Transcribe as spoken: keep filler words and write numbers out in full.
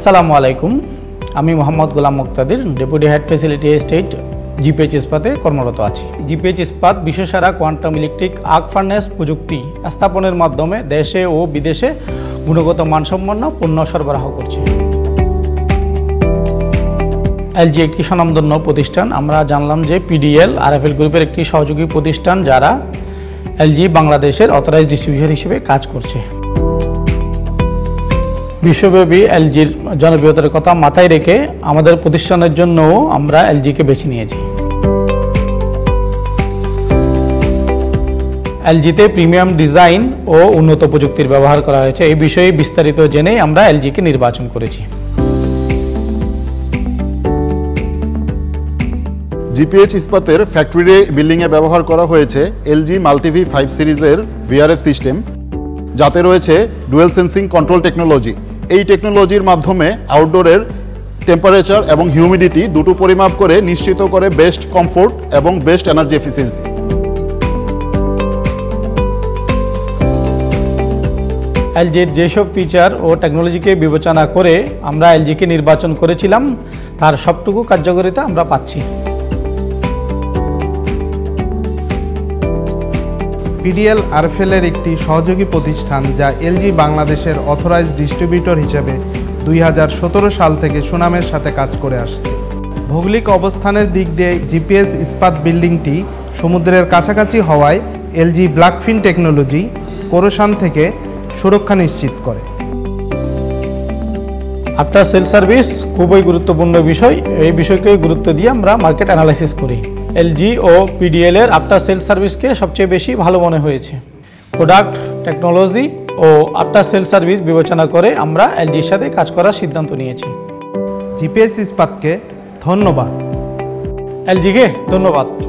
আসসালামু আলাইকুম, আমি Mohammad Golam Muktadir, deputy head facility estate GPH ইস্পাতে কর্মরত আছি। জিপিএইচ ইস্পাত বিশ্বসেরা কোয়ান্টাম ইলেকট্রিক আর্ক ফার্নেস প্রযুক্তি স্থাপনের মাধ্যমে দেশে ও বিদেশে গুণগত মানসম্পন্ন পণ্য সরবরাহ করছে। এলজি একটি স্বনামধন্য প্রতিষ্ঠান। আমরা জানলাম যে পিডিএল আরএফএল গ্রুপের একটি সহযোগী প্রতিষ্ঠান, যারা এলজি বাংলাদেশের অথরাইজড ডিস্ট্রিবিউটর হিসেবে কাজ করছে। বিশ্বব্যাপী এলজির জনপ্রিয়তার কথা মাথায় রেখে আমাদের প্রতিষ্ঠানের জন্যও আমরা এলজিকে বেছে নিয়েছি। এলজিতে প্রিমিয়াম ডিজাইন ও উন্নত প্রযুক্তির ব্যবহার করা হয়েছে। এই বিষয়ে বিস্তারিত জেনেই আমরা এলজিকে নির্বাচন করেছি। জিপিএইচ ইস্পাতের ফ্যাক্টরি বিল্ডিংয়ে ব্যবহার করা হয়েছে এলজি মাল্টিভি ফাইভ সিরিজের ভিআরএফ সিস্টেম, যাতে রয়েছে ডুয়েল সেন্সিং কন্ট্রোল টেকনোলজি। এই টেকনোলজির মাধ্যমে আউটডোরের টেম্পারেচার এবং হিউমিডিটি দুটো পরিমাপ করে নিশ্চিত করে বেস্ট কমফোর্ট এবং বেস্ট এনার্জি এফিসিয়েন্সি। এলজির যেসব ফিচার ও টেকনোলজিকে বিবেচনা করে আমরা এলজিকে নির্বাচন করেছিলাম, তার সবটুকু কার্যকারিতা আমরা পাচ্ছি। পিডিএল আরএফএলের একটি সহযোগী প্রতিষ্ঠান, যা এলজি বাংলাদেশের অথরাইজড ডিস্ট্রিবিউটর হিসেবে দুই হাজার সতেরো সাল থেকে সুনামের সাথে কাজ করে আসছে। ভৌগোলিক অবস্থানের দিক দিয়ে জিপিএইচ ইস্পাত বিল্ডিংটি সমুদ্রের কাছাকাছি হওয়ায় এলজি ব্ল্যাকফিন টেকনোলজি কোরোশান থেকে সুরক্ষা নিশ্চিত করে। আফটার সেল সার্ভিস খুবই গুরুত্বপূর্ণ বিষয়। এই বিষয়কে গুরুত্ব দিয়ে আমরা মার্কেট অ্যানালাইসিস করি। এলজি ও পিডিএল এর আফটার সেল সার্ভিসকে সবচেয়ে বেশি ভালো মনে হয়েছে। প্রোডাক্ট, টেকনোলজি ও আফটার সেল সার্ভিস বিবেচনা করে আমরা এলজির সাথে কাজ করার সিদ্ধান্ত নিয়েছি। জিপিএইচ ইস্পাতকে ধন্যবাদ। এলজিকে ধন্যবাদ।